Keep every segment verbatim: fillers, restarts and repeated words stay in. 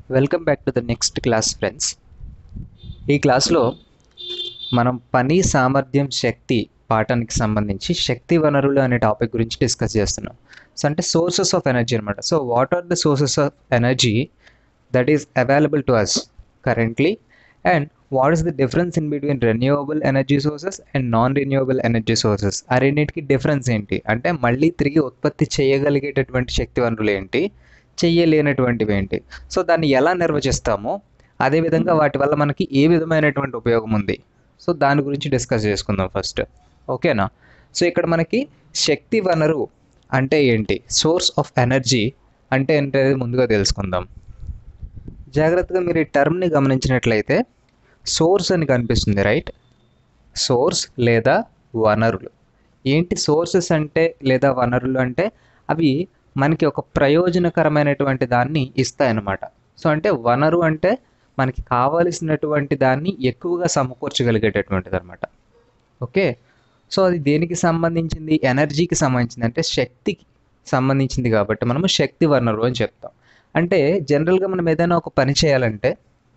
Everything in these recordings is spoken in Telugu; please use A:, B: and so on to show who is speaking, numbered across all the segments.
A: Welcome back to the next class friends. ఈ క్లాస్లో మనం పని సామర్థ్యం శక్తి పాఠానికి సంబంధించి శక్తి వనరులు అనే టాపిక్ గురించి డిస్కస్ చేస్తున్నాం. సో అంటే సోర్సెస్ ఆఫ్ ఎనర్జీ అనమాట. So what are the sources of energy that is available to us currently, and what is the difference in between renewable energy sources and non renewable energy sources. ఆ రెండింటికి డిఫరెన్స్ ఏంటి అంటే మళ్ళీ తిరిగి ఉత్పత్తి చేయగలిగేటటువంటి శక్తి వనరులు ఏంటి, చెయ్యలేనటువంటివి ఏంటి, సో దాన్ని ఎలా నిర్వచిస్తామో, అదేవిధంగా వాటి వల్ల మనకి ఏ విధమైనటువంటి ఉపయోగం ఉంది, సో దాని గురించి డిస్కస్ చేసుకుందాం ఫస్ట్. ఓకేనా? సో ఇక్కడ మనకి శక్తి వనరు అంటే ఏంటి, సోర్స్ ఆఫ్ ఎనర్జీ అంటే ఏంటనేది ముందుగా తెలుసుకుందాం. జాగ్రత్తగా మీరు ఈ టర్మ్ని గమనించినట్లయితే సోర్స్ అని కనిపిస్తుంది, రైట్? సోర్స్ లేదా వనరులు. ఏంటి సోర్సెస్ అంటే లేదా వనరులు అంటే అవి మనకి ఒక ప్రయోజనకరమైనటువంటి దాన్ని ఇస్తాయన్నమాట. సో అంటే వనరు అంటే మనకి కావలసినటువంటి దాన్ని ఎక్కువగా సమకూర్చగలిగేటటువంటిది అనమాట. ఓకే, సో అది దేనికి సంబంధించింది, ఎనర్జీకి సంబంధించింది, అంటే శక్తికి సంబంధించింది కాబట్టి మనము శక్తి వనరు అని చెప్తాం. అంటే జనరల్గా మనం ఏదైనా ఒక పని చేయాలంటే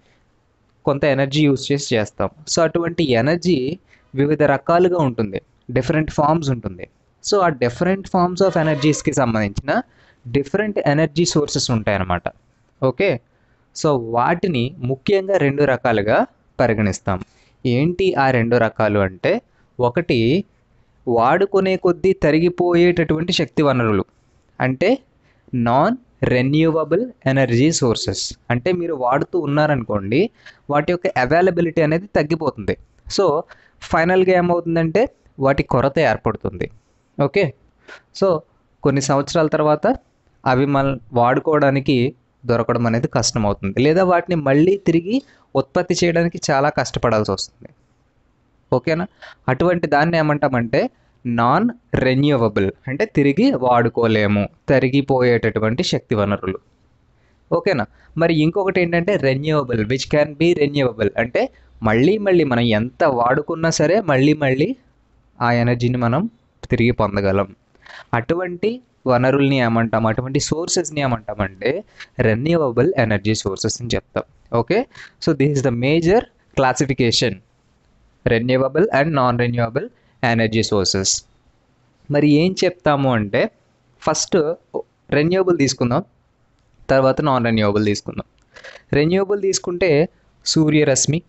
A: కొంత ఎనర్జీ యూజ్ చేసి చేస్తాం. సో అటువంటి ఎనర్జీ వివిధ రకాలుగా ఉంటుంది, డిఫరెంట్ ఫార్మ్స్ ఉంటుంది. సో ఆ డిఫరెంట్ ఫార్మ్స్ ఆఫ్ ఎనర్జీస్కి సంబంధించిన డిఫరెంట్ ఎనర్జీ సోర్సెస్ ఉంటాయన్నమాట. ఓకే, సో వాటిని ముఖ్యంగా రెండు రకాలుగా పరిగణిస్తాం. ఏంటి ఆ రెండు రకాలు అంటే, ఒకటి వాడుకునే కొద్దీ తరిగిపోయేటటువంటి శక్తి వనరులు, అంటే నాన్ రెన్యూవబుల్ ఎనర్జీ సోర్సెస్. అంటే మీరు వాడుతూ ఉన్నారనుకోండి, వాటి యొక్క అవైలబిలిటీ అనేది తగ్గిపోతుంది. సో ఫైనల్గా ఏమవుతుందంటే వాటి కొరత ఏర్పడుతుంది. ఓకే, సో కొన్ని సంవత్సరాల తర్వాత అవి మనం వాడుకోవడానికి దొరకడం అనేది కష్టం అవుతుంది, లేదా వాటిని మళ్ళీ తిరిగి ఉత్పత్తి చేయడానికి చాలా కష్టపడాల్సి వస్తుంది. ఓకేనా? అటువంటి దాన్ని ఏమంటామంటే నాన్ రెన్యూవబుల్, అంటే తిరిగి వాడుకోలేము, తరిగిపోయేటటువంటి శక్తి వనరులు. ఓకేనా? మరి ఇంకొకటి ఏంటంటే renewable, which can be renewable, అంటే మళ్ళీ మళ్ళీ మనం ఎంత వాడుకున్నా సరే మళ్ళీ మళ్ళీ ఆ ఎనర్జీని మనం తిరిగి పొందగలం. అటువంటి వనరుల్ని ఏమంటాం, అటువంటి సోర్సెస్ని ఏమంటామంటే రెన్యూవబుల్ ఎనర్జీ సోర్సెస్ అని చెప్తాం. Okay, so this is the major classification, renewable and non renewable energy sources. మరి ఏం చెప్తాము అంటే ఫస్ట్ రెన్యూవబుల్ తీసుకుందాం, తర్వాత నాన్ రెన్యూవబుల్ తీసుకుందాం. రెన్యూవబుల్ తీసుకుంటే సూర్యరశ్మి,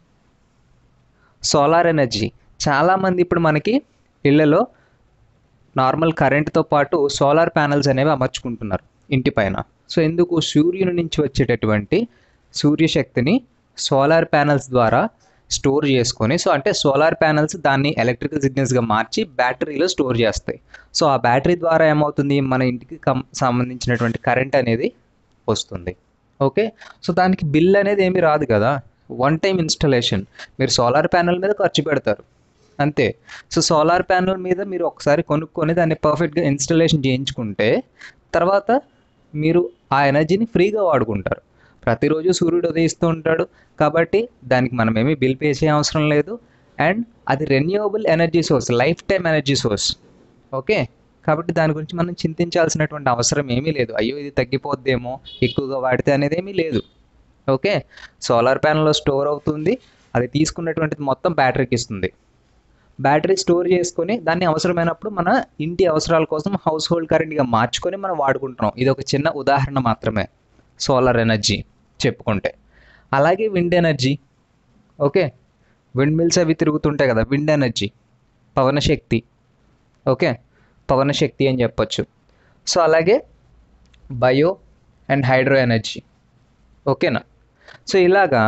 A: సోలార్ ఎనర్జీ. చాలామంది ఇప్పుడు మనకి ఇళ్లలో నార్మల్ కరెంట్తో పాటు సోలార్ ప్యానల్స్ అనేవి అమర్చుకుంటున్నారు ఇంటి పైన. సో ఎందుకు, సూర్యుని నుంచి వచ్చేటటువంటి సూర్యశక్తిని సోలార్ ప్యానల్స్ ద్వారా స్టోర్ చేసుకొని, సో అంటే సోలార్ ప్యానల్స్ దాన్ని ఎలక్ట్రికల్ సిగ్నల్స్గా మార్చి బ్యాటరీలో స్టోర్ చేస్తాయి. సో ఆ బ్యాటరీ ద్వారా ఏమవుతుంది, మన ఇంటికి కం సంబంధించినటువంటి కరెంట్ అనేది వస్తుంది. ఓకే, సో దానికి బిల్ అనేది ఏమీ రాదు కదా, వన్ టైం ఇన్స్టలేషన్. మీరు సోలార్ ప్యానల్ మీద ఖర్చు పెడతారు అంతే. సో సోలార్ ప్యానల్ మీద మీరు ఒకసారి కొనుక్కొని దాన్ని పర్ఫెక్ట్గా ఇన్స్టలేషన్ చేయించుకుంటే తర్వాత మీరు ఆ ఎనర్జీని ఫ్రీగా వాడుకుంటారు. ప్రతిరోజు సూర్యుడు ఉదయిస్తూ ఉంటాడు కాబట్టి దానికి మనం ఏమీ బిల్ పే చేయ అవసరం లేదు. అండ్ అది renewable energy source, lifetime energy source. Okay, కాబట్టి దాని గురించి మనం చింతించాల్సినటువంటి అవసరం ఏమీ లేదు. అయ్యో ఇది తగ్గిపోద్దేమో ఎక్కువగా వాడితే అనేది ఏమీ లేదు. ఓకే, సోలార్ ప్యానల్లో స్టోర్ అవుతుంది, అది తీసుకున్నటువంటిది మొత్తం బ్యాటరీకి ఇస్తుంది. బ్యాటరీ స్టోర్ చేసుకొని దాన్ని అవసరమైనప్పుడు మన ఇంటి అవసరాల కోసం హౌస్ హోల్డ్ కరెంట్గా మార్చుకొని మనం వాడుకుంటున్నాం. ఇది ఒక చిన్న ఉదాహరణ మాత్రమే సోలార్ ఎనర్జీ చెప్పుకుంటే. అలాగే wind energy. Okay, windmills అవి తిరుగుతుంటాయి కదా, విండ్ ఎనర్జీ, పవనశక్తి. ఓకే, పవనశక్తి అని చెప్పొచ్చు. సో అలాగే బయో అండ్ హైడ్రో ఎనర్జీ. ఓకేనా? సో ఇలాగా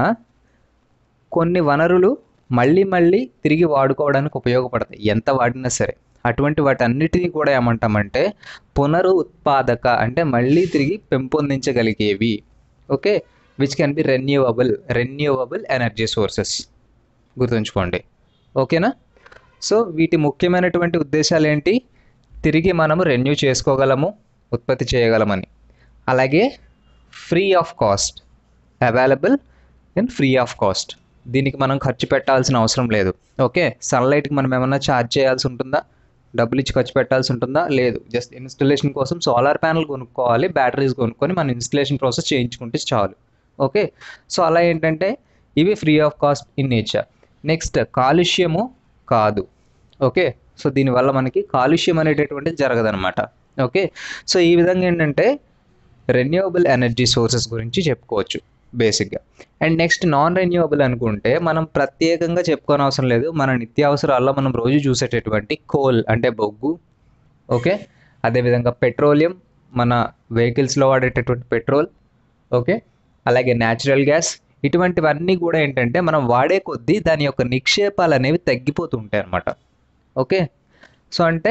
A: కొన్ని వనరులు మళ్ళీ మళ్ళీ తిరిగి వాడుకోవడానికి ఉపయోగపడతాయి ఎంత వాడినా సరే. అటువంటి వాటన్నిటినీ కూడా ఏమంటామంటే పునరు ఉత్పాదక, అంటే మళ్ళీ తిరిగి పెంపొందించగలిగేవి. Okay, which can be renewable, renewable energy sources. గుర్తుంచుకోండి. ఓకేనా? సో వీటి ముఖ్యమైనటువంటి ఉద్దేశాలు ఏంటి, తిరిగి మనము రెన్యూ చేసుకోగలము, ఉత్పత్తి చేయగలమని. అలాగే free of cost, available and free of cost. దీనికి మనం ఖర్చు పెట్టాల్సిన అవసరం లేదు. ఓకే, సన్లైట్కి మనం ఏమన్నా ఛార్జ్ చేయాల్సి ఉంటుందా, డబ్బులు ఇచ్చి ఖర్చు పెట్టాల్సి ఉంటుందా, లేదు. జస్ట్ ఇన్స్టలేషన్ కోసం సోలార్ ప్యానల్ కొనుక్కోవాలి, బ్యాటరీస్ కొనుక్కొని మన ఇన్స్టలేషన్ ప్రాసెస్ చేయించుకుంటే చాలు. ఓకే, సో అలా ఏంటంటే ఇవి free of cost in nature. Next కాలుష్యము కాదు. ఓకే, సో దీనివల్ల మనకి కాలుష్యం అనేటటువంటిది జరగదనమాట. ఓకే, సో ఈ విధంగా ఏంటంటే రెన్యూవబుల్ ఎనర్జీ సోర్సెస్ గురించి చెప్పుకోవచ్చు బేసిక్గా. అండ్ నెక్స్ట్ నాన్ రెన్యూవబుల్ అనుకుంటే మనం ప్రత్యేకంగా చెప్పుకోని అవసరం లేదు, మన నిత్యావసరాల్లో మనం రోజు చూసేటటువంటి కోల్ అంటే బొగ్గు. ఓకే, అదేవిధంగా పెట్రోలియం, మన వెహికల్స్లో వాడేటటువంటి పెట్రోల్. ఓకే, అలాగే న్యాచురల్ గ్యాస్, ఇటువంటివన్నీ కూడా ఏంటంటే మనం వాడే కొద్దీ దాని యొక్క నిక్షేపాలు అనేవి తగ్గిపోతూ ఉంటాయి అన్నమాట. ఓకే, సో అంటే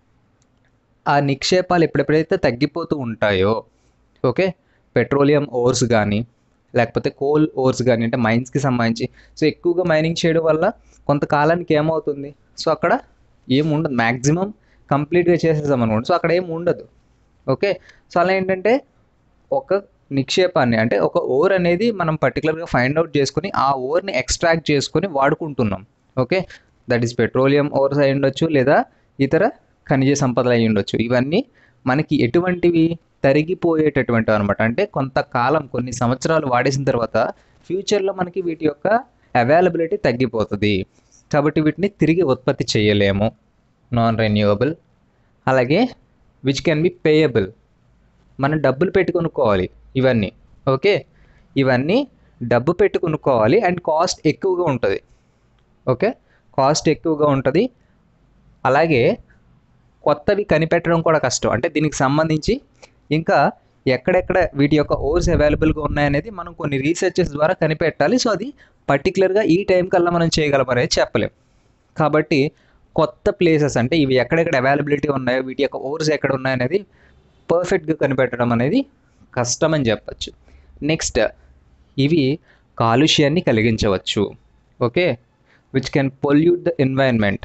A: ఆ నిక్షేపాలు ఎప్పుడెప్పుడైతే తగ్గిపోతూ ఉంటాయో, ఓకే, పెట్రోలియం ఓర్స్ కానీ లేకపోతే కోల్ ఓర్స్ కానీ అంటే మైన్స్కి సంబంధించి, సో ఎక్కువగా మైనింగ్ చేయడం వల్ల కొంతకాలానికి ఏమవుతుంది, సో అక్కడ ఏం ఉండదు, మ్యాక్సిమం కంప్లీట్గా చేసేసాం అనుకోండి, సో అక్కడ ఏం ఉండదు. ఓకే, సో అలా ఏంటంటే ఒక నిక్షేపాన్ని అంటే ఒక ఓర్ అనేది మనం పర్టికులర్గా ఫైండ్ అవుట్ చేసుకొని ఆ ఓర్ని ఎక్స్ట్రాక్ట్ చేసుకొని వాడుకుంటున్నాం. Okay, that is petroleum ores అయి ఉండొచ్చు లేదా ఇతర ఖనిజ సంపదలు అయి ఉండొచ్చు. ఇవన్నీ మనకి ఎటువంటివి తరిగిపోయేటటువంటివి అనమాట. అంటే కొంతకాలం కొన్ని సంవత్సరాలు వాడేసిన తర్వాత ఫ్యూచర్లో మనకి వీటి యొక్క అవైలబిలిటీ తగ్గిపోతుంది, కాబట్టి వీటిని తిరిగి ఉత్పత్తి చేయలేము, నాన్ రెన్యూవబుల్. అలాగే విచ్ కెన్ బి పేయబుల్, మనం డబ్బులు పెట్టి కొనుక్కోవాలి ఇవన్నీ. ఓకే, ఇవన్నీ డబ్బు పెట్టి కొనుక్కోవాలి అండ్ కాస్ట్ ఎక్కువగా ఉంటుంది. ఓకే, కాస్ట్ ఎక్కువగా ఉంటుంది. అలాగే కొత్తవి కనిపెట్టడం కూడా కష్టం. అంటే దీనికి సంబంధించి ఇంకా ఎక్కడెక్కడ వీటి యొక్క ఓర్స్ అవైలబుల్గా ఉన్నాయనేది మనం కొన్ని రీసెర్చెస్ ద్వారా కనిపెట్టాలి. సో అది పర్టికులర్గా ఈ టైం కల్లా మనం చేయగలం అనేది చెప్పలేం. కాబట్టి కొత్త ప్లేసెస్ అంటే ఇవి ఎక్కడెక్కడ అవైలబిలిటీ ఉన్నాయో, వీటి యొక్క ఓర్స్ ఎక్కడ ఉన్నాయనేది పర్ఫెక్ట్గా కనిపెట్టడం అనేది కష్టం అని చెప్పచ్చు. నెక్స్ట్ ఇవి కాలుష్యాన్ని కలిగించవచ్చు. Okay, which can pollute the environment.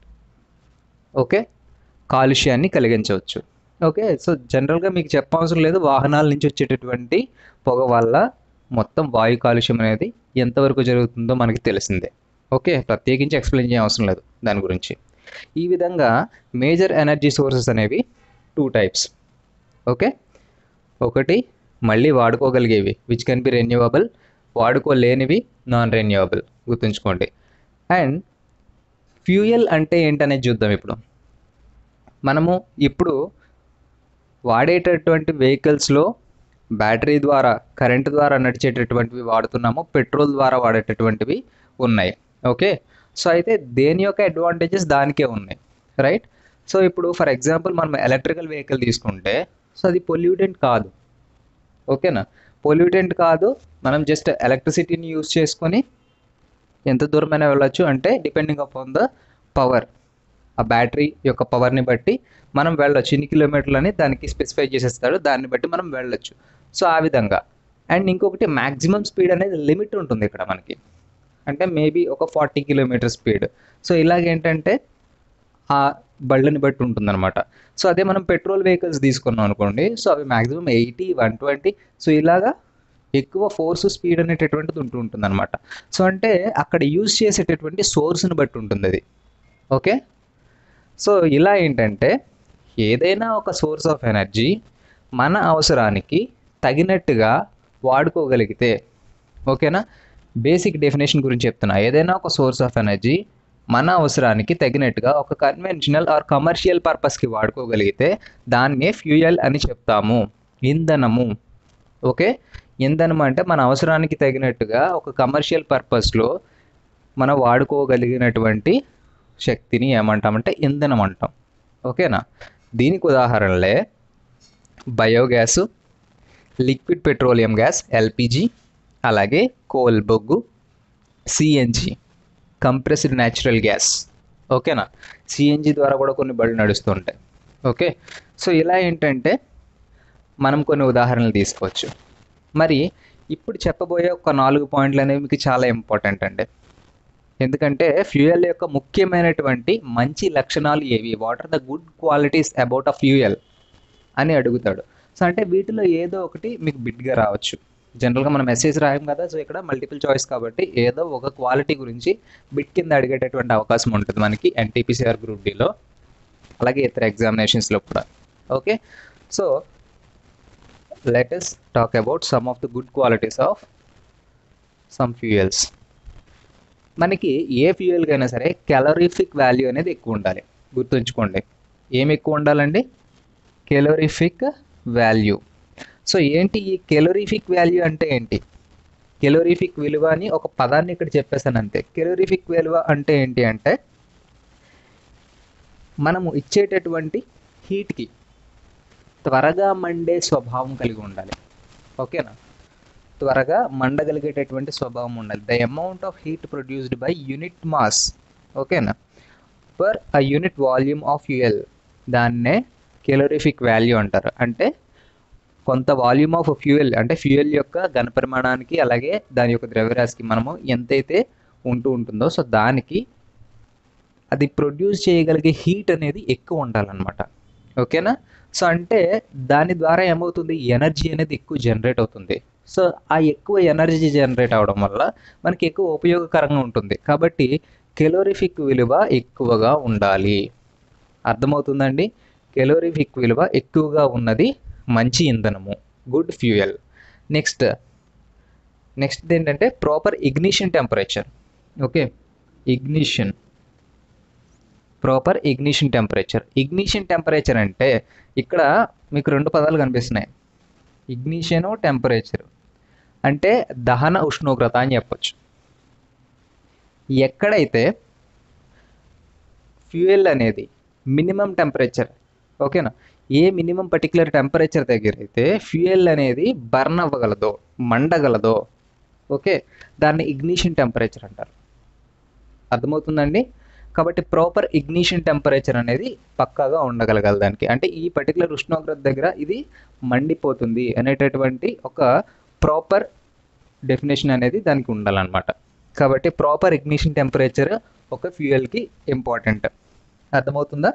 A: Okay, కాలుష్యాన్ని కలిగించవచ్చు. ఓకే, సో జనరల్గా మీకు చెప్పవసరం లేదు, వాహనాల నుంచి వచ్చేటటువంటి పొగ వల్ల మొత్తం వాయు కాలుష్యం అనేది ఎంతవరకు జరుగుతుందో మనకి తెలిసిందే. ఓకే, ప్రత్యేకించి ఎక్స్ప్లెయిన్ చేయ అవసరం లేదు దాని గురించి. ఈ విధంగా మేజర్ ఎనర్జీ సోర్సెస్ అనేవి టూ టైప్స్. ఓకే, ఒకటి మళ్ళీ వాడుకోగలిగేవి విచ్ కెన్ బి రెన్యూవబుల్, వాడుకోలేనివి నాన్ రెన్యూవబుల్, గుర్తుంచుకోండి. అండ్ ఫ్యూయల్ అంటే ఏంటనేది చూద్దాం. ఇప్పుడు మనము ఇప్పుడు వాడేటటువంటి వెహికల్స్లో బ్యాటరీ ద్వారా కరెంటు ద్వారా నడిచేటటువంటివి వాడుతున్నాము, పెట్రోల్ ద్వారా వాడేటటువంటివి ఉన్నాయి. ఓకే, సో అయితే దేని యొక్క అడ్వాంటేజెస్ దానికే ఉన్నాయి, రైట్. సో ఇప్పుడు ఫర్ ఎగ్జాంపుల్ మనం ఎలక్ట్రికల్ వెహికల్ తీసుకుంటే సో అది పొల్యూటెంట్ కాదు. ఓకేనా, పొల్యూటెంట్ కాదు. మనం జస్ట్ ఎలక్ట్రిసిటీని యూజ్ చేసుకొని ఎంత దూరమైనా వెళ్ళొచ్చు, అంటే డిపెండింగ్ అపాన్ ద పవర్, ఆ బ్యాటరీ యొక్క పవర్ని బట్టి మనం వెళ్ళొచ్చు. ఇన్ని కిలోమీటర్లు అని దానికి స్పెసిఫై చేసేస్తాడు, దాన్ని బట్టి మనం వెళ్ళొచ్చు. సో ఆ విధంగా. అండ్ ఇంకొకటి మ్యాక్సిమం స్పీడ్ అనేది లిమిట్ ఉంటుంది ఇక్కడ మనకి, అంటే మేబీ ఒక ఫార్టీ కిలోమీటర్ స్పీడ్. సో ఇలాగేంటంటే ఆ బళ్ళని బట్టి ఉంటుందన్నమాట. సో అదే మనం పెట్రోల్ వెహికల్స్ తీసుకున్నాం అనుకోండి, సో అవి maximum eighty one twenty so ఇలాగా ఎక్కువ ఫోర్స్ స్పీడ్ అనేటటువంటిది ఉంటూ ఉంటుంది అనమాట. సో అంటే అక్కడ యూజ్ చేసేటటువంటి సోర్స్ని బట్టి ఉంటుంది అది. ఓకే, సో ఇలా ఏంటంటే ఏదైనా ఒక సోర్స్ ఆఫ్ ఎనర్జీ మన అవసరానికి తగినట్టుగా వాడుకోగలిగితే, ఓకేనా, బేసిక్ డెఫినేషన్ గురించి చెప్తున్నా, ఏదైనా ఒక సోర్స్ ఆఫ్ ఎనర్జీ మన అవసరానికి తగినట్టుగా ఒక కన్వెన్షనల్ ఆర్ కమర్షియల్ పర్పస్కి వాడుకోగలిగితే దాన్నే ఫ్యూయల్ అని చెప్తాము, ఇంధనము. ఓకే, ఇంధనం అంటే మన అవసరానికి తగినట్టుగా ఒక కమర్షియల్ పర్పస్లో మనం వాడుకోగలిగినటువంటి శక్తిని ఏమంటామంటే ఇంధనం అంటాం. ఓకేనా, దీనికి ఉదాహరణలే biogas, liquid petroleum gas LPG, అలాగే కోల్ బొగ్గు, సిఎన్జి కంప్రెస్డ్ న్యాచురల్ గ్యాస్. ఓకేనా, సిఎన్జి ద్వారా కూడా కొన్ని బళ్ళు నడుస్తుంటాయి. ఓకే, సో ఇలా ఏంటంటే మనం కొన్ని ఉదాహరణలు తీసుకోవచ్చు. మరి ఇప్పుడు చెప్పబోయే ఒక నాలుగు పాయింట్లు అనేవి మీకు చాలా ఇంపార్టెంట్ అండి. ఎందుకంటే ఫ్యూయల్ యొక్క ముఖ్యమైనటువంటి మంచి లక్షణాలు ఏవి, what are the good qualities about a fuel అని అడుగుతాడు. సో అంటే వీటిలో ఏదో ఒకటి మీకు బిట్గా రావచ్చు. జనరల్గా మనం మెసేజ్ రాయం కదా, సో ఇక్కడ మల్టిపుల్ చాయిస్ కాబట్టి ఏదో ఒక క్వాలిటీ గురించి బిట్ కింద అడిగేటటువంటి అవకాశం ఉంటుంది మనకి ఎన్టీపీసీఆర్ గ్రూప్ డిలో, అలాగే ఇతర ఎగ్జామినేషన్స్లో కూడా. Okay, so let us talk about some of the good qualities of some fuels. మనకి ఏ ఫ్యూయల్కైనా సరే క్యాలరీఫిక్ వాల్యూ అనేది ఎక్కువ ఉండాలి. గుర్తుంచుకోండి, ఏమి ఎక్కువ ఉండాలండి? క్యాలరీఫిక్ వాల్యూ. సో ఏంటి ఈ క్యాలరీఫిక్ వాల్యూ అంటే ఏంటి? క్యాలరీఫిక్ విలువ అని ఒక పదాన్ని ఇక్కడ చెప్పేసాను అంతే. క్యాలరీఫిక్ విలువ అంటే ఏంటి అంటే మనము ఇచ్చేటటువంటి హీట్కి త్వరగా మండే స్వభావం కలిగి ఉండాలి. ఓకేనా? త్వరగా మండగలిగేటటువంటి స్వభావం ఉండాలి. The amount of heat produced by unit mass, ఓకేనా, per a unit volume of fuel, దాన్నే క్యాలరీఫిక్ వాల్యూ అంటారు. అంటే కొంత వాల్యూమ్ ఆఫ్ ఫ్యూయల్ అంటే ఫ్యూయల్ యొక్క ఘనపరిమాణానికి అలాగే దాని యొక్క ద్రవ్యరాశికి మనము ఎంతైతే ఉంటూ ఉంటుందో సో దానికి అది ప్రొడ్యూస్ చేయగలిగే హీట్ అనేది ఎక్కువ ఉండాలన్నమాట. ఓకేనా? సో అంటే దాని ద్వారా ఏమవుతుంది? ఎనర్జీ అనేది ఎక్కువ జనరేట్ అవుతుంది. సో ఆ ఎక్కువ ఎనర్జీ జనరేట్ అవడం వల్ల మనకి ఎక్కువ ఉపయోగకరంగా ఉంటుంది. కాబట్టి క్యాలరీఫిక్ విలువ ఎక్కువగా ఉండాలి. అర్థమవుతుందండి? క్యాలరీఫిక్ విలువ ఎక్కువగా ఉన్నది మంచి ఇంధనము, గుడ్ ఫ్యూయల్. నెక్స్ట్ నెక్స్ట్ ఏంటంటే proper ignition temperature. Okay, ignition proper ignition temperature. Ignition temperature అంటే ఇక్కడ మీకు రెండు పదాలు కనిపిస్తున్నాయి, ఇగ్నిషను టెంపరేచర్. అంటే దహన ఉష్ణోగ్రత అని చెప్పచ్చు. ఎక్కడైతే ఫ్యూయల్ అనేది మినిమం టెంపరేచర్, ఓకేనా, ఏ మినిమం పర్టికులర్ టెంపరేచర్ దగ్గర అయితే ఫ్యూయల్ అనేది బర్న్ అవ్వగలదో, మండగలదో, ఓకే, దాన్ని ఇగ్నిషన్ టెంపరేచర్ అంటారు. అర్థమవుతుందండి? కాబట్టి ప్రాపర్ ఇగ్నిషన్ టెంపరేచర్ అనేది పక్కాగా ఉండగలగాలి దానికి. అంటే ఈ పర్టికులర్ ఉష్ణోగ్రత దగ్గర ఇది మండిపోతుంది అనేటటువంటి ఒక ప్రాపర్ డెఫినేషన్ అనేది దానికి ఉండాలన్నమాట. కాబట్టి ప్రాపర్ ఇగ్నిషన్ టెంపరేచర్ ఒక ఫ్యూయల్కి ఇంపార్టెంట్. అర్థమవుతుందా?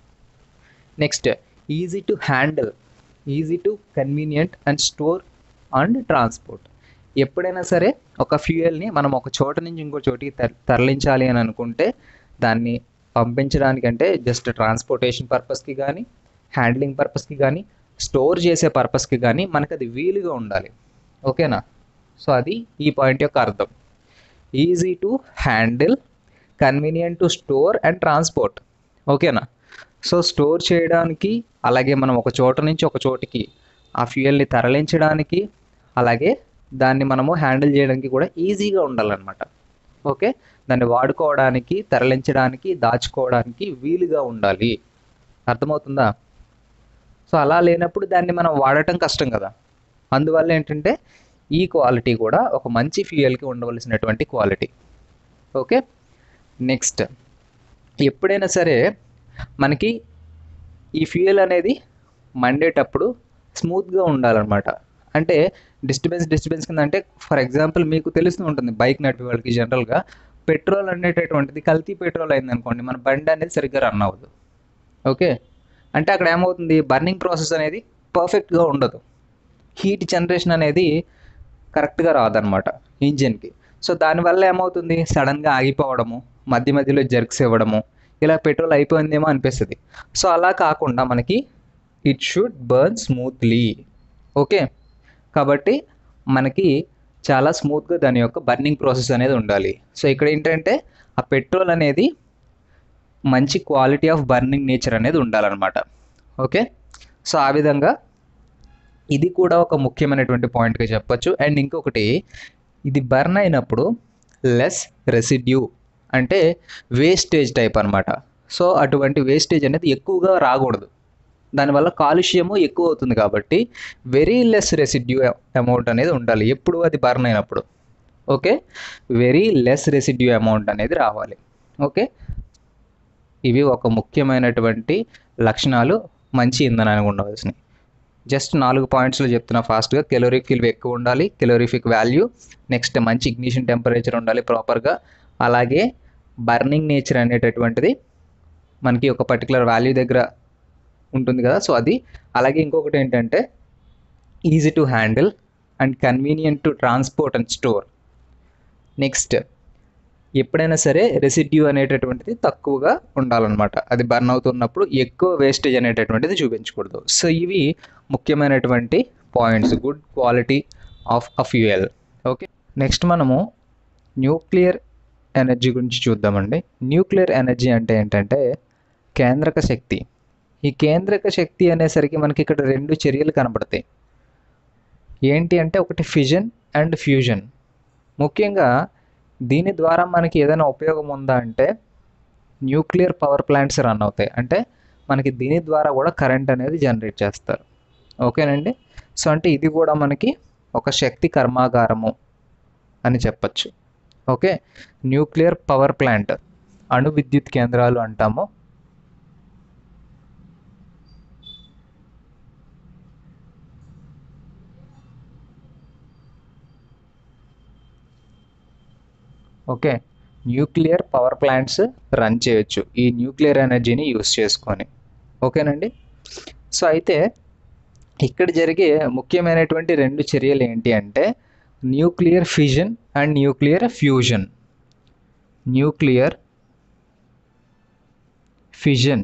A: Next easy to handle, easy to convenient and store and transport. ఎప్పుడైనా సరే ఒక ఫ్యూయల్ని మనం ఒక చోట నుంచి ఇంకో చోటికి తరలించాలి అని అనుకుంటే దాన్ని పంపించడానికంటే జస్ట్ ట్రాన్స్పోర్టేషన్ పర్పస్కి కానీ హ్యాండ్లింగ్ పర్పస్కి కానీ స్టోర్ చేసే పర్పస్కి కానీ మనకు అది వీలుగా ఉండాలి. ఓకేనా? సో అది ఈ పాయింట్ యొక్క అర్థం. Easy to handle, convenient to store and transport. ఓకేనా? సో స్టోర్ చేయడానికి అలాగే మనం ఒక చోట నుంచి ఒక చోటికి ఆ ఫ్యూయల్ని తరలించడానికి అలాగే దాన్ని మనము హ్యాండిల్ చేయడానికి కూడా ఈజీగా ఉండాలన్నమాట. ఓకే, దాన్ని వాడుకోవడానికి, తరలించడానికి, దాచుకోవడానికి వీలుగా ఉండాలి. అర్థమవుతుందా? సో అలా లేనప్పుడు దాన్ని మనం వాడటం కష్టం కదా. అందువల్ల ఏంటంటే ఈ క్వాలిటీ కూడా ఒక మంచి ఫ్యూయల్కి ఉండవలసినటువంటి క్వాలిటీ. ఓకే, నెక్స్ట్ ఎప్పుడైనా సరే మనకి ఈ ఫ్యూయల్ అనేది మండేటప్పుడు స్మూత్గా ఉండాలన్నమాట. అంటే డిస్టర్బెన్స్ డిస్టర్బెన్స్ కింద అంటే ఫర్ ఎగ్జాంపుల్ మీకు తెలుస్తూ ఉంటుంది బైక్ నడిపే వాళ్ళకి జనరల్గా పెట్రోల్ అనేటటువంటిది కల్తీ పెట్రోల్ అయింది అనుకోండి, మన బండి అనేది సరిగ్గా రన్ అవ్వదు. ఓకే, అంటే అక్కడ ఏమవుతుంది? బర్నింగ్ ప్రాసెస్ అనేది పర్ఫెక్ట్గా ఉండదు, హీట్ జనరేషన్ అనేది కరెక్ట్గా రాదనమాట ఇంజిన్కి. సో దానివల్ల ఏమవుతుంది? సడన్గా ఆగిపోవడము, మధ్య మధ్యలో జర్క్స్ ఇవ్వడము, ఇలా పెట్రోల్ అయిపోయిందేమో అనిపిస్తుంది. సో అలా కాకుండా మనకి it should burn smoothly. Okay, కాబట్టి మనకి చాలా స్మూత్గా దాని యొక్క బర్నింగ్ ప్రాసెస్ అనేది ఉండాలి. సో ఇక్కడ ఏంటంటే ఆ పెట్రోల్ అనేది మంచి క్వాలిటీ ఆఫ్ బర్నింగ్ నేచర్ అనేది ఉండాలన్నమాట. ఓకే, సో ఆ విధంగా ఇది కూడా ఒక ముఖ్యమైనటువంటి పాయింట్గా చెప్పచ్చు. అండ్ ఇంకొకటి, ఇది బర్న్ అయినప్పుడు లెస్ రెసిడ్యూ అంటే వేస్టేజ్ టైప్ అనమాట. సో అటువంటి వేస్టేజ్ అనేది ఎక్కువగా రాకూడదు, దానివల్ల కాలుష్యము ఎక్కువ అవుతుంది. కాబట్టి వెరీ లెస్ రెసిడ్యూ అమౌంట్ అనేది ఉండాలి ఎప్పుడు అది బర్న్ అయినప్పుడు. Okay, very less residue amount అనేది రావాలి. ఓకే, ఇవి ఒక ముఖ్యమైనటువంటి లక్షణాలు మంచి ఇంధనానికి ఉండవలసినవి. జస్ట్ నాలుగు పాయింట్స్లో చెప్తున్నా ఫాస్ట్గా. కెలోరిక్ విలువ ఎక్కువ ఉండాలి, కెలోరిఫిక్ వాల్యూ, నెక్స్ట్ మంచి ఇగ్నిషన్ టెంపరేచర్ ఉండాలి ప్రాపర్గా, అలాగే బర్నింగ్ నేచర్ అనేటటువంటిది మనకి ఒక పర్టికులర్ వాల్యూ దగ్గర ఉంటుంది కదా, సో అది. అలాగే ఇంకొకటి ఏంటంటే easy to handle and convenient to transport and store. Next ఎప్పుడైనా సరే రెసిడ్యూ అనేటటువంటిది తక్కువగా ఉండాలన్నమాట, అది బర్న్ అవుతున్నప్పుడు ఎక్కువ వేస్టేజ్ అనేటటువంటిది చూపించకూడదు. సో ఇవి ముఖ్యమైనటువంటి points, good quality of a fuel. Okay, next మనము న్యూక్లియర్ ఎనర్జీ గురించి చూద్దామండి. న్యూక్లియర్ ఎనర్జీ అంటే ఏంటంటే కేంద్రక శక్తి. ఈ కేంద్రక శక్తి అనేసరికి మనకి ఇక్కడ రెండు చర్యలు కనబడతాయి. ఏంటి అంటే ఒకటి ఫిజన్ అండ్ ఫ్యూజన్. ముఖ్యంగా దీని ద్వారా మనకి ఏదైనా ఉపయోగం ఉందా అంటే న్యూక్లియర్ పవర్ ప్లాంట్స్ రన్ అవుతాయి. అంటే మనకి దీని ద్వారా కూడా కరెంట్ అనేది జనరేట్ చేస్తారు. ఓకేనండి. సో అంటే ఇది కూడా మనకి ఒక శక్తి కర్మాగారము అని చెప్పచ్చు. ఓకే, న్యూక్లియర్ పవర్ ప్లాంట్, అణు విద్యుత్ కేంద్రాలు అంటాము. Okay, nuclear power plants run చేయొచ్చు ఈ న్యూక్లియర్ ఎనర్జీని యూస్ చేసుకొని. ఓకేనండి. సో అయితే ఇక్కడ జరిగే ముఖ్యమైనటువంటి రెండు చర్యలు ఏంటి అంటే nuclear fission and nuclear fusion. Nuclear fission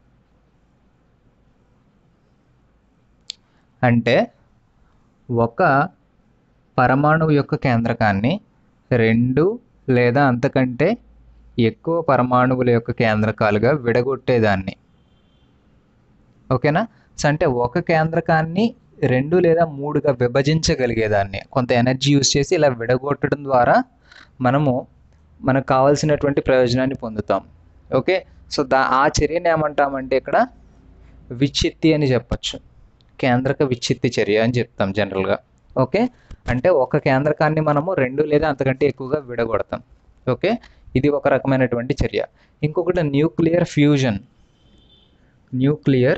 A: అంటే ఒక పరమాణువు యొక్క కేంద్రకాన్ని రెండు లేదా అంతకంటే ఎక్కువ పరమాణువుల యొక్క కేంద్రకాలుగా విడగొట్టేదాన్ని. ఓకేనా. సో అంటే ఒక కేంద్రకాన్ని రెండు లేదా మూడుగా విభజించగలిగేదాన్ని కొంత ఎనర్జీ యూస్ చేసి ఇలా విడగొట్టడం ద్వారా మనము మనకు కావాల్సినటువంటి ప్రయోజనాన్ని పొందుతాం. ఓకే, సో దా ఆ చర్యని ఏమంటామంటే ఇక్కడ విచ్ఛిత్తి అని చెప్పచ్చు. కేంద్రక విచ్ఛిత్తి చర్య అని చెప్తాం జనరల్గా. ఓకే, అంటే ఒక కేంద్రకాన్ని మనము రెండు లేదా అంతకంటే ఎక్కువగా విడగొడతాం. ఓకే, ఇది ఒక రకమైనటువంటి చర్య. ఇంకొకటి న్యూక్లియర్ ఫ్యూజన్. న్యూక్లియర్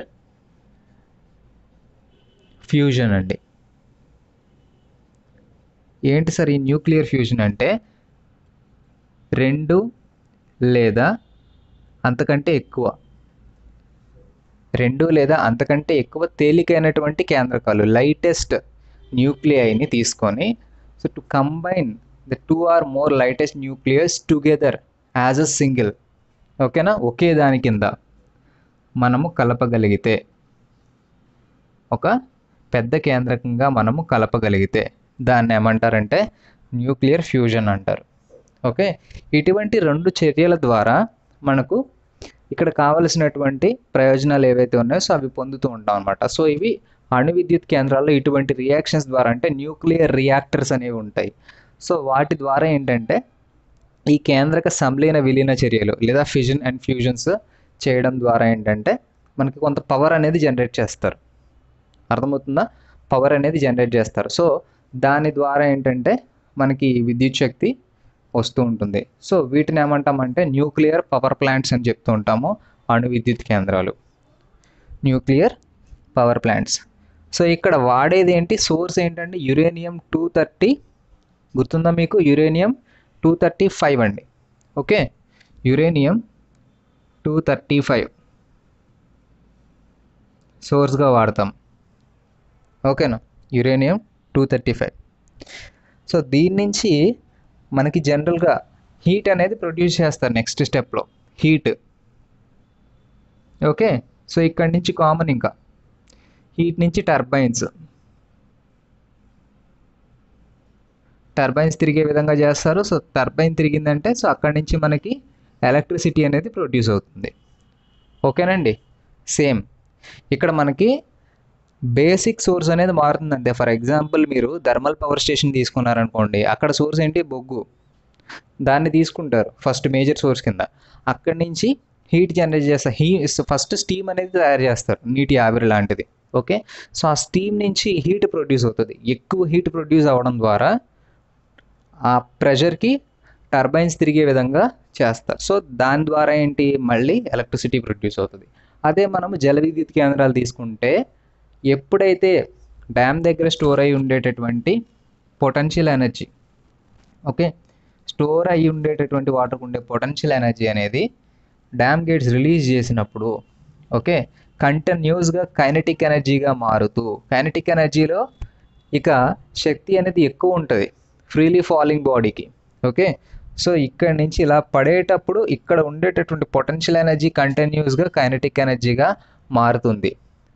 A: ఫ్యూజన్ అండి. ఏంటి సార్ ఈ న్యూక్లియర్ ఫ్యూజన్ అంటే రెండు లేదా అంతకంటే ఎక్కువ రెండు లేదా అంతకంటే ఎక్కువ తేలికైనటువంటి కేంద్రకాలు, లైటెస్ట్ న్యూక్లియైని తీసుకొని so to combine the two or more lightest nucleus together as a single. ఓకేనా, ఒకే దాని కింద మనము కలపగలిగితే, ఒక పెద్ద కేంద్రకంగా మనము కలపగలిగితే దాన్ని ఏమంటారంటే న్యూక్లియర్ ఫ్యూజన్ అంటారు. ఓకే, ఇటువంటి రెండు చర్యల ద్వారా మనకు ఇక్కడ కావలసినటువంటి ప్రయోజనాలు ఏవైతే ఉన్నాయో సో అవి పొందుతూ ఉంటాం అనమాట. సో ఇవి అణు విద్యుత్ కేంద్రాల్లో ఇటువంటి రియాక్షన్స్ ద్వారా అంటే న్యూక్లియర్ రియాక్టర్స్ అనేవి ఉంటాయి. సో వాటి ద్వారా ఏంటంటే ఈ కేంద్రక సంలీన విలీన చర్యలు లేదా ఫిజన్ అండ్ ఫ్యూజన్స్ చేయడం ద్వారా ఏంటంటే మనకి కొంత పవర్ అనేది జనరేట్ చేస్తారు. అర్థమవుతుందా? పవర్ అనేది జనరేట్ చేస్తారు. సో దాని ద్వారా ఏంటంటే మనకి విద్యుత్ శక్తి వస్తూ ఉంటుంది. సో వీటిని ఏమంటామంటే న్యూక్లియర్ పవర్ ప్లాంట్స్ అని చెప్తూ ఉంటాము, అణు విద్యుత్ కేంద్రాలు, న్యూక్లియర్ పవర్ ప్లాంట్స్. సో ఇక్కడ వాడేది ఏంటి, సోర్స్ ఏంటంటే యురేనియం టూ థర్టీ, గుర్తుందా మీకు? యురేనియం టూ థర్టీ ఫైవ్ అండి. Okay, uranium two thirty five సోర్స్గా వాడతాం. ఓకేనా, uranium two thirty five. So దీని నుంచి మనకి జనరల్గా హీట్ అనేది ప్రొడ్యూస్ చేస్తారు నెక్స్ట్ స్టెప్లో, హీట్. ఓకే, సో ఇక్కడి నుంచి కామన్ ఇంకా హీట్ నుంచి టర్బైన్స్ టర్బైన్స్ తిరిగే విధంగా చేస్తారు. సో టర్బైన్ తిరిగిందంటే సో అక్కడి నుంచి మనకి ఎలక్ట్రిసిటీ అనేది ప్రొడ్యూస్ అవుతుంది. ఓకేనండి. సేమ్ ఇక్కడ మనకి బేసిక్ సోర్స్ అనేది మారుతుందంటే ఫర్ ఎగ్జాంపుల్ మీరు థర్మల్ పవర్ స్టేషన్ తీసుకున్నారనుకోండి, అక్కడ సోర్స్ ఏంటి, బొగ్గు. దాన్ని తీసుకుంటారు ఫస్ట్ మేజర్ సోర్స్ కింద. అక్కడి నుంచి హీట్ జనరేట్ చేస్తారు. హీ ఫస్ట్ స్టీమ్ అనేది తయారు చేస్తారు, నీటి ఆవిరి లాంటిది. ఓకే, సో ఆ స్టీమ్ నుంచి హీట్ ప్రొడ్యూస్ అవుతుంది. ఎక్కువ హీట్ ప్రొడ్యూస్ అవ్వడం ద్వారా ఆ ప్రెషర్కి టర్బైన్స్ తిరిగే విధంగా చేస్తారు. సో దాని ద్వారా ఏంటి, మళ్ళీ ఎలక్ట్రిసిటీ ప్రొడ్యూస్ అవుతుంది. అదే మనము జల విద్యుత్ కేంద్రాలు తీసుకుంటే ఎప్పుడైతే డ్యామ్ దగ్గర స్టోర్ అయి ఉండేటటువంటి పొటెన్షియల్ ఎనర్జీ, ఓకే, స్టోర్ అయి ఉండేటటువంటి వాటర్కి ఉండే పొటెన్షియల్ ఎనర్జీ అనేది డ్యామ్ గేట్స్ రిలీజ్ చేసినప్పుడు ఓకే కంటిన్యూస్గా కైనెటిక్ ఎనర్జీగా మారుతూ, కైనెటిక్ ఎనర్జీలో ఇక శక్తి అనేది ఎక్కువ ఉంటుంది ఫ్రీలీ ఫాలింగ్ బాడీకి. ఓకే, సో ఇక్కడ నుంచి ఇలా పడేటప్పుడు ఇక్కడ ఉండేటటువంటి పొటెన్షియల్ ఎనర్జీ కంటిన్యూస్గా కైనెటిక్ ఎనర్జీగా మారుతుంది.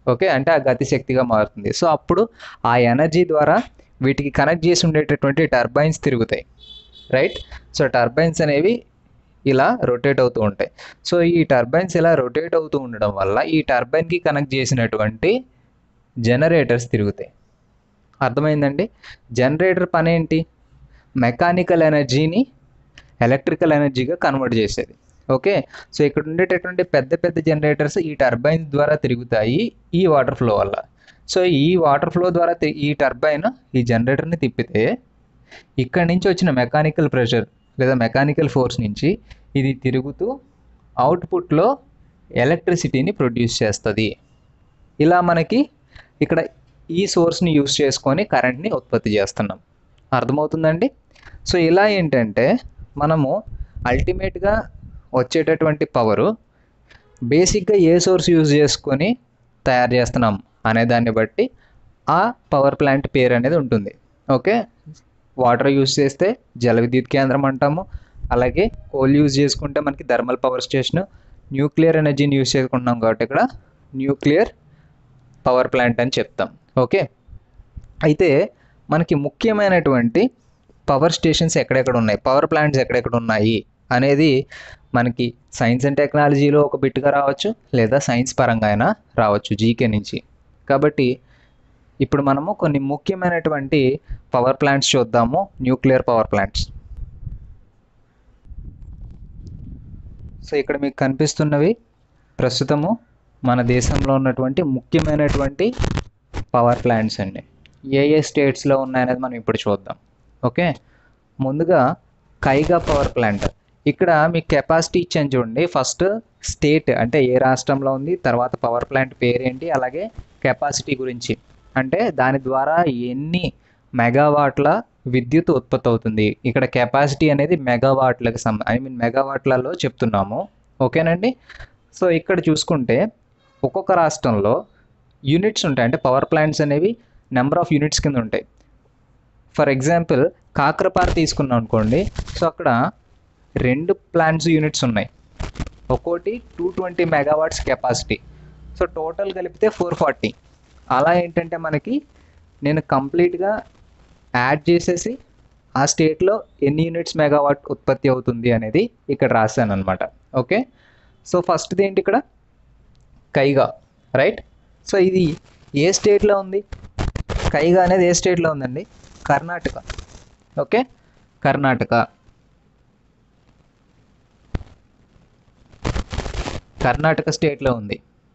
A: ఓకే, అంటే ఆ గతి శక్తిగా మారుతుంది. సో అప్పుడు ఆ ఎనర్జీ ద్వారా వీటికి కనెక్ట్ చేసి ఉండేటటువంటి టర్బైన్స్ తిరుగుతాయి, రైట్. సో టర్బైన్స్ అనేవి ఇలా రొటేట్ అవుతూ ఉంటాయి. సో ఈ టర్బైన్స్ ఇలా రొటేట్ అవుతూ ఉండడం వల్ల ఈ టర్బైన్కి కనెక్ట్ చేసినటువంటి జనరేటర్స్ తిరుగుతాయి. అర్థమైందండి? జనరేటర్ పని ఏంటి? మెకానికల్ ఎనర్జీని ఎలక్ట్రికల్ ఎనర్జీగా కన్వర్ట్ చేసేది. ఓకే, సో ఇక్కడ ఉండేటటువంటి పెద్ద పెద్ద జనరేటర్స్ ఈ టర్బైన్స్ ద్వారా తిరుగుతాయి ఈ వాటర్ ఫ్లో వల్ల. సో ఈ వాటర్ ఫ్లో ద్వారా ఈ టర్బైన్ ఈ జనరేటర్ని తిప్పితే ఇక్కడి నుంచి వచ్చిన మెకానికల్ ప్రెషర్ లేదా మెకానికల్ ఫోర్స్ నుంచి ఇది తిరుగుతూ అవుట్పుట్లో ఎలక్ట్రిసిటీని ప్రొడ్యూస్ చేస్తుంది. ఇలా మనకి ఇక్కడ ఈ సోర్స్ని యూస్ చేసుకొని కరెంట్ని ఉత్పత్తి చేస్తున్నాం. అర్థమవుతుందండి? సో ఇలా ఏంటంటే మనము అల్టిమేట్గా వచ్చేటటువంటి పవరు బేసిక్గా ఏ సోర్స్ యూజ్ చేసుకొని తయారు చేస్తున్నాం అనే దాన్ని బట్టి ఆ పవర్ ప్లాంట్ పేరు అనేది ఉంటుంది. ఓకే, వాటర్ యూజ్ చేస్తే జల విద్యుత్ కేంద్రం అంటాము, అలాగే కోల్ యూజ్ చేసుకుంటే మనకి థర్మల్ పవర్ స్టేషన్, న్యూక్లియర్ ఎనర్జీని యూజ్ చేసుకుంటున్నాం కాబట్టి ఇక్కడ న్యూక్లియర్ పవర్ ప్లాంట్ అని చెప్తాం. ఓకే, అయితే మనకి ముఖ్యమైనటువంటి పవర్ స్టేషన్స్ ఎక్కడెక్కడ ఉన్నాయి, పవర్ ప్లాంట్స్ ఎక్కడెక్కడ ఉన్నాయి అనేది మనకి సైన్స్ అండ్ టెక్నాలజీలో ఒక బిట్గా రావచ్చు, లేదా సైన్స్ పరంగా అయినా రావచ్చు జీకే నుంచి. కాబట్టి ఇప్పుడు మనము కొన్ని ముఖ్యమైనటువంటి పవర్ ప్లాంట్స్ చూద్దాము, న్యూక్లియర్ పవర్ ప్లాంట్స్. సో ఇక్కడ మీకు కనిపిస్తున్నవి ప్రస్తుతము మన దేశంలో ఉన్నటువంటి ముఖ్యమైనటువంటి పవర్ ప్లాంట్స్ అండి. ఏ ఏ స్టేట్స్లో ఉన్నాయనేది మనం ఇప్పుడు చూద్దాం. ఓకే, ముందుగా కైగా పవర్ ప్లాంట్. ఇక్కడ మీకు కెపాసిటీ ఇచ్చాను చూడండి. ఫస్ట్ స్టేట్ అంటే ఏ రాష్ట్రంలో ఉంది, తర్వాత పవర్ ప్లాంట్ పేరేంటి, అలాగే కెపాసిటీ గురించి అంటే దాని ద్వారా ఎన్ని మెగావాట్ల విద్యుత్ ఉత్పత్తి అవుతుంది. ఇక్కడ కెపాసిటీ అనేది మెగావాట్లకు సంబ ఐ మీన్ మెగావాట్లలో చెప్తున్నాము. ఓకేనండి? సో ఇక్కడ చూసుకుంటే ఒక్కొక్క రాష్ట్రంలో యూనిట్స్ ఉంటాయి, అంటే పవర్ ప్లాంట్స్ అనేవి నెంబర్ ఆఫ్ యూనిట్స్ కింద ఉంటాయి. ఫర్ ఎగ్జాంపుల్ కాక్రపార్ తీసుకున్నాం అనుకోండి. సో అక్కడ రెండు ప్లాంట్స్ యూనిట్స్ ఉన్నాయి, ఒక్కోటి two twenty megawatts capacity. So total కలిపితే ఫోర్ ఫార్టీ. అలా ఏంటంటే మనకి నేను కంప్లీట్గా యాడ్ చేసేసి ఆ స్టేట్లో ఎన్ని యూనిట్స్ మెగావాట్ ఉత్పత్తి అవుతుంది అనేది ఇక్కడ రాశాను అనమాట. ఓకే, సో ఫస్ట్ది ఏంటి ఇక్కడ కైగా, రైట్. సో ఇది ఏ స్టేట్లో ఉంది? కైగా అనేది ఏ స్టేట్లో ఉందండి? కర్ణాటక. ఓకే, కర్ణాటక కర్ణాటక స్టేట్లో ఉంది.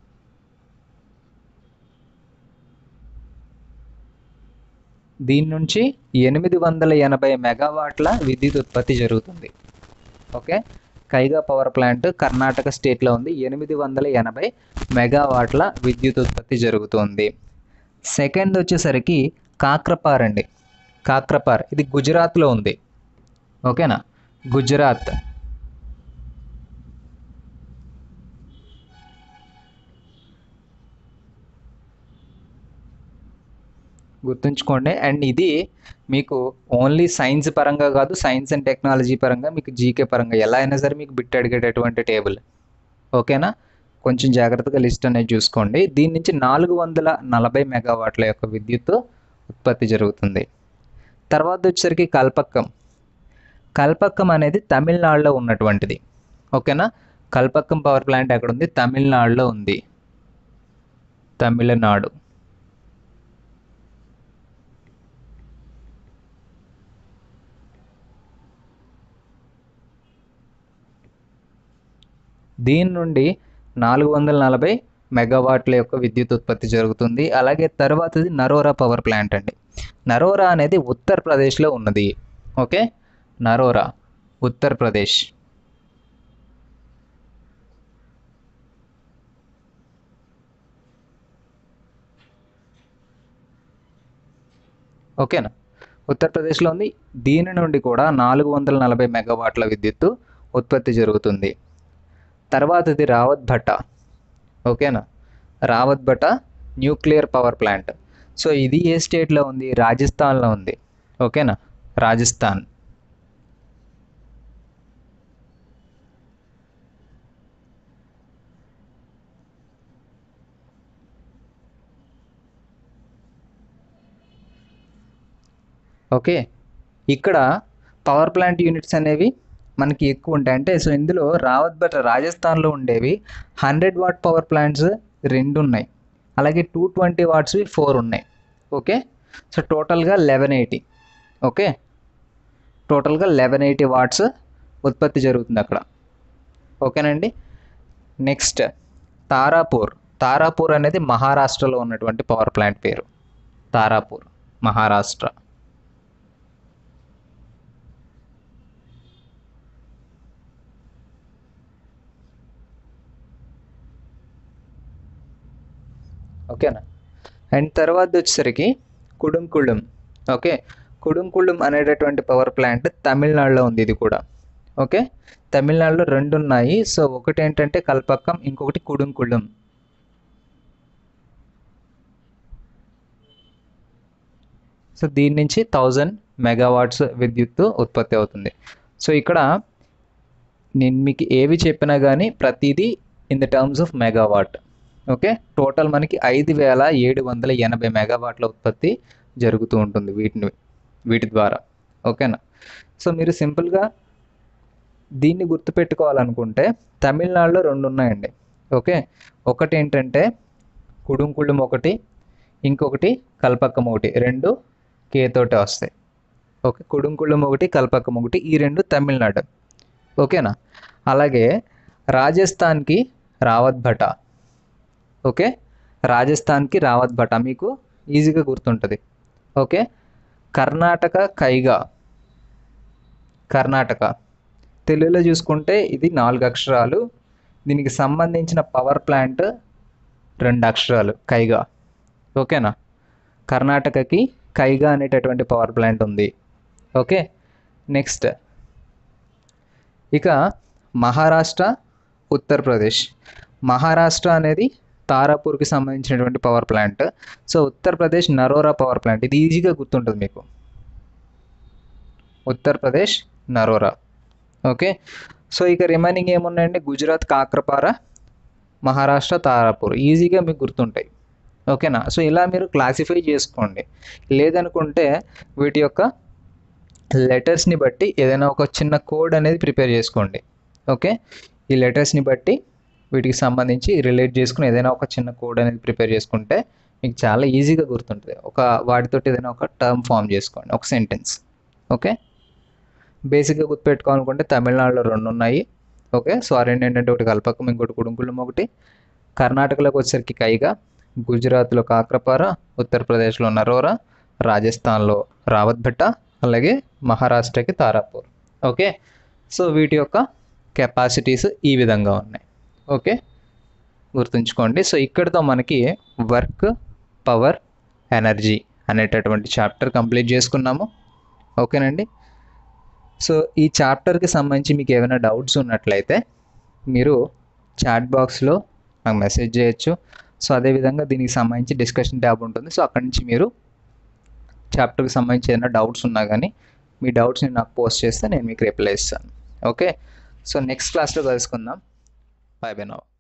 A: దీని నుంచి ఎనిమిది వందల ఎనభై మెగావాట్ల విద్యుత్ ఉత్పత్తి జరుగుతుంది. Okay, Kaiga power plant Karnataka స్టేట్లో ఉంది. ఎనిమిది వందల ఎనభై మెగావాట్ల విద్యుత్ ఉత్పత్తి జరుగుతుంది. సెకండ్ వచ్చేసరికి కాక్రపార్ అండి. కాక్రపార్ ఇది గుజరాత్లో ఉంది. ఓకేనా, గుజరాత్. గుర్తుంచుకోండి. అండ్ ఇది మీకు ఓన్లీ సైన్స్ పరంగా కాదు, సైన్స్ అండ్ టెక్నాలజీ పరంగా, మీకు జీకే పరంగా ఎలా అయినా సరే మీకు బిట్ అడిగేటటువంటి టేబుల్. ఓకేనా, కొంచెం జాగ్రత్తగా లిస్ట్ అనేది చూసుకోండి. దీని నుంచి నాలుగు వందల నలభై మెగావాట్ల యొక్క విద్యుత్ ఉత్పత్తి జరుగుతుంది. తర్వాత వచ్చేసరికి కల్పక్కం. కల్పక్కం అనేది తమిళనాడులో ఉన్నటువంటిది. ఓకేనా, కల్పక్కం పవర్ ప్లాంట్ ఎక్కడ ఉంది? తమిళనాడులో ఉంది. తమిళనాడు. దీని నుండి నాలుగు వందల నలభై మెగావాట్ల యొక్క విద్యుత్ ఉత్పత్తి జరుగుతుంది. అలాగే తర్వాతది నరోరా పవర్ ప్లాంట్ అండి. నరోరా అనేది ఉత్తరప్రదేశ్లో ఉన్నది. ఓకే, నరోరా ఉత్తరప్రదేశ్. ఓకేనా, ఉత్తరప్రదేశ్లో ఉంది. దీని నుండి కూడా నాలుగు వందల నలభై మెగావాట్ల విద్యుత్తు ఉత్పత్తి జరుగుతుంది. తర్వాతది రావత్ భట్టా. ఓకేనా, Rawat Bhata nuclear power plant. So ఇది ఏ స్టేట్లో ఉంది? రాజస్థాన్లో ఉంది. ఓకేనా, రాజస్థాన్. ఓకే, ఇక్కడ పవర్ ప్లాంట్ యూనిట్స్ అనేవి మనకి ఎక్కువ ఉంటాయి. అంటే సో ఇందులో రావత్ భట్ రాజస్థాన్లో ఉండేవి హండ్రెడ్ వాట్ పవర్ ప్లాంట్స్ రెండు ఉన్నాయి, అలాగే టూ ట్వంటీ వాట్స్వి ఫోర్ ఉన్నాయి. ఓకే, సో టోటల్గా లెవెన్ ఎయిటీ. ఓకే, టోటల్గా లెవెన్ ఎయిటీ వాట్స్ ఉత్పత్తి జరుగుతుంది అక్కడ. ఓకేనండి. నెక్స్ట్ తారాపూర్. తారాపూర్ అనేది మహారాష్ట్రలో ఉన్నటువంటి పవర్ ప్లాంట్ పేరు. తారాపూర్, మహారాష్ట్ర. ఓకేనా. అండ్ తర్వాత వచ్చేసరికి కుడుంకుళం. ఓకే, కుడుంకుళం అనేటటువంటి పవర్ ప్లాంట్ తమిళనాడులో ఉంది ఇది కూడా. ఓకే, తమిళనాడులో రెండు ఉన్నాయి. సో ఒకటి ఏంటంటే కల్పక్కం, ఇంకొకటి కుడుంకుళం. సో దీని నుంచి థౌజండ్ మెగావాట్స్ విద్యుత్ ఉత్పత్తి అవుతుంది. సో ఇక్కడ నేను మీకు ఏవి చెప్పినా కానీ ప్రతిదీ in the terms of megawatt. Okay, total మనకి ఐదు వేల ఏడు వందల ఎనభై మెగావాట్ల ఉత్పత్తి జరుగుతూ ఉంటుంది వీటిని వీటి ద్వారా. ఓకేనా. సో మీరు సింపుల్గా దీన్ని గుర్తుపెట్టుకోవాలనుకుంటే తమిళనాడులో రెండు ఉన్నాయండి. ఓకే, ఒకటి ఏంటంటే కుడుంకుళం ఒకటి, ఇంకొకటి కల్పక్కం ఒకటి. రెండు కే తోటే వస్తాయి. ఓకే, కుడుంకుళం ఒకటి, కల్పక్కం ఒకటి, ఈ రెండు తమిళనాడు. ఓకేనా. అలాగే రాజస్థాన్కి రావత్ భట. ఓకే, రాజస్థాన్కి రావత్ భట మీకు ఈజీగా గుర్తుంటుంది. ఓకే, కర్ణాటక కైగా. కర్ణాటక తెలుగులో చూసుకుంటే ఇది నాలుగు అక్షరాలు, దీనికి సంబంధించిన పవర్ ప్లాంట్ రెండు అక్షరాలు కైగా. ఓకేనా. కర్ణాటకకి కైగా అనేటటువంటి పవర్ ప్లాంట్ ఉంది. ఓకే, నెక్స్ట్ ఇక మహారాష్ట్ర, ఉత్తరప్రదేశ్. మహారాష్ట్ర అనేది తారాపూర్కి సంబంధించినటువంటి power plant. So Uttar Pradesh Narora power plant. ఇది ఈజీగా గుర్తుంటుంది మీకు, ఉత్తరప్రదేశ్ నరోరా. ఓకే, సో ఇక రిమైనింగ్ ఏమున్నాయండి, గుజరాత్ కాక్రపార, మహారాష్ట్ర తారాపూర్. ఈజీగా మీకు గుర్తుంటాయి. ఓకేనా. సో ఇలా మీరు క్లాసిఫై చేసుకోండి. లేదనుకుంటే వీటి యొక్క లెటర్స్ని బట్టి ఏదైనా ఒక చిన్న కోడ్ అనేది ప్రిపేర్ చేసుకోండి. ఓకే, ఈ లెటర్స్ని బట్టి వీటికి సంబంధించి రిలేట్ చేసుకుని ఏదైనా ఒక చిన్న కోడ్ అనేది ప్రిపేర్ చేసుకుంటే మీకు చాలా ఈజీగా గుర్తుంటుంది. ఒక వాటితోటి ఏదైనా ఒక టర్మ్ ఫామ్ చేసుకోండి, ఒక సెంటెన్స్. ఓకే, బేసిక్గా గుర్తుపెట్టుకోవాలనుకుంటే తమిళనాడులో రెండు ఉన్నాయి. ఓకే, సో ఆ రెండు ఏంటంటే ఒకటి కల్పక్కం, ఇంకోటి కుడుంకుళం ఒకటి. కర్ణాటకలోకి వచ్చేసరికి కైగా, గుజరాత్లో కాక్రపార, ఉత్తరప్రదేశ్లో నరోరా, రాజస్థాన్లో రావత్ భట్ట, అలాగే మహారాష్ట్రకి తారాపూర్. ఓకే, సో వీటి యొక్క కెపాసిటీస్ ఈ విధంగా ఉన్నాయి. ఓకే, గుర్తుంచుకోండి. సో ఇక్కడితో మనకి వర్క్, పవర్, ఎనర్జీ అనేటటువంటి చాప్టర్ కంప్లీట్ చేసుకున్నాము. ఓకేనండి. సో ఈ చాప్టర్కి సంబంధించి మీకు ఏమైనా డౌట్స్ ఉన్నట్లయితే మీరు చాట్ బాక్స్లో నాకు మెసేజ్ చేయొచ్చు. సో అదేవిధంగా దీనికి సంబంధించి డిస్కషన్ ట్యాబ్ ఉంటుంది. సో అక్కడి నుంచి మీరు చాప్టర్కి సంబంధించి ఏదైనా డౌట్స్ ఉన్నా కానీ మీ డౌట్స్ని నాకు పోస్ట్ చేస్తే నేను మీకు రిప్లై ఇస్తాను. ఓకే, సో నెక్స్ట్ క్లాస్లో కలుసుకుందాం. Bye bye now.